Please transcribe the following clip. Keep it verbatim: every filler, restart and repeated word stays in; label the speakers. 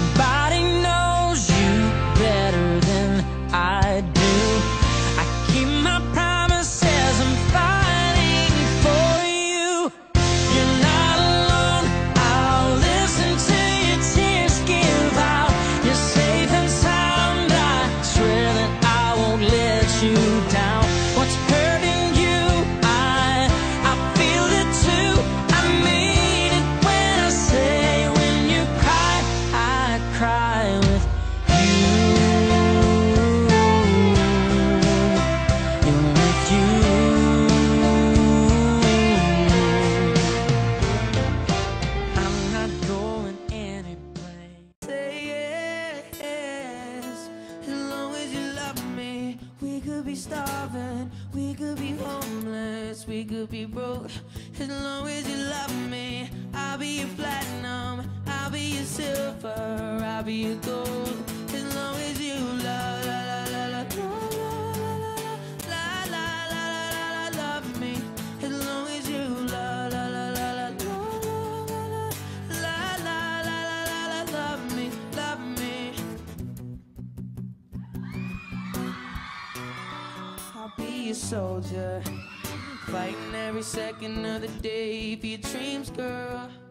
Speaker 1: Nobody knows you better than I do. I keep my promises, I'm fighting for you. You're not alone, I'll listen to your tears give out. You're safe and sound, I swear that I won't let you down. What's hurting you, I, I feel it too. I mean it when I say, when you cry, I cry with you. And with you, I'm not going anyplace.
Speaker 2: Say yes, as long as you love me. We could be starving, we could be homeless, we could be broke. As long as you love me, I'll be your platinum, I'll be your silver, I'll be your gold. As long as you love, la la la la la la la la la love me. As long as you love, la la la la la la la la la love me, love me. I'll be a soldier, fighting every second of the day for your dreams, girl.